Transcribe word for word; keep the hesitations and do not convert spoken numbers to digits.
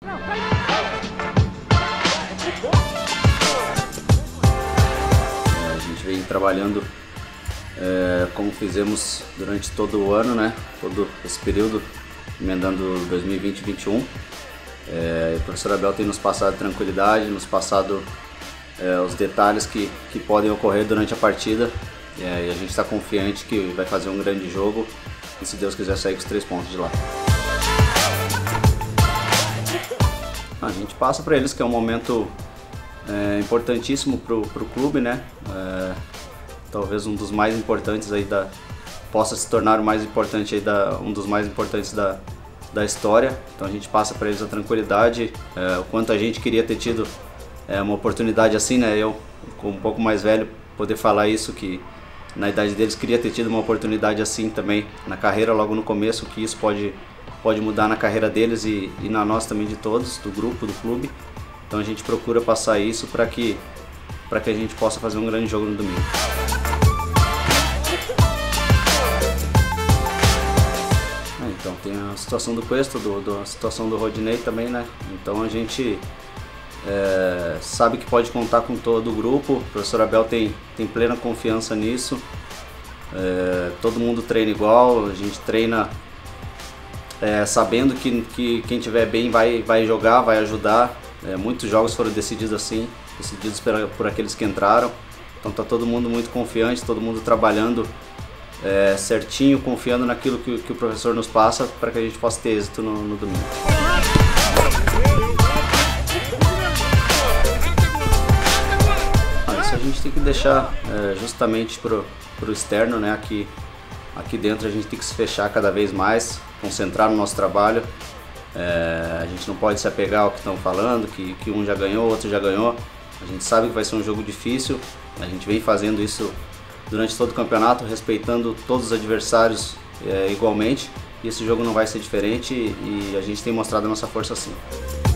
A gente vem trabalhando é, como fizemos durante todo o ano, né? Todo esse período, emendando dois mil e vinte e dois mil e vinte e um. É, o professor Abel tem nos passado tranquilidade, nos passado é, os detalhes que, que podem ocorrer durante a partida, é, e a gente está confiante que vai fazer um grande jogo e, se Deus quiser, sair com os três pontos de lá. A gente passa para eles que é um momento é, importantíssimo para o clube, né? É, talvez um dos mais importantes aí da possa se tornar o mais importante aí da um dos mais importantes da da história. Então a gente passa para eles a tranquilidade, é, o quanto a gente queria ter tido é, uma oportunidade assim, né? Eu, como um pouco mais velho, poder falar isso, que na idade deles queria ter tido uma oportunidade assim também na carreira, logo no começo, que isso pode, pode mudar na carreira deles e, e na nossa também, de todos, do grupo, do clube. Então a gente procura passar isso para que, para que a gente possa fazer um grande jogo no domingo. Então tem a situação do Cuesta, do, do, a situação do Rodinei também, né? Então a gente é, sabe que pode contar com todo o grupo. O professor Abel tem, tem plena confiança nisso. É, todo mundo treina igual, a gente treina é, sabendo que, que quem estiver bem vai, vai jogar, vai ajudar. É, muitos jogos foram decididos assim, decididos por, por aqueles que entraram. Então tá todo mundo muito confiante, todo mundo trabalhando É, certinho, confiando naquilo que, que o professor nos passa para que a gente possa ter êxito no, no domingo. Ah, isso a gente tem que deixar é, justamente para o externo, né? Aqui, aqui dentro a gente tem que se fechar cada vez mais, concentrar no nosso trabalho. É, a gente não pode se apegar ao que estão falando, que, que um já ganhou, outro já ganhou. A gente sabe que vai ser um jogo difícil, a gente vem fazendo isso durante todo o campeonato, respeitando todos os adversários é, igualmente, e esse jogo não vai ser diferente, e a gente tem mostrado a nossa força assim.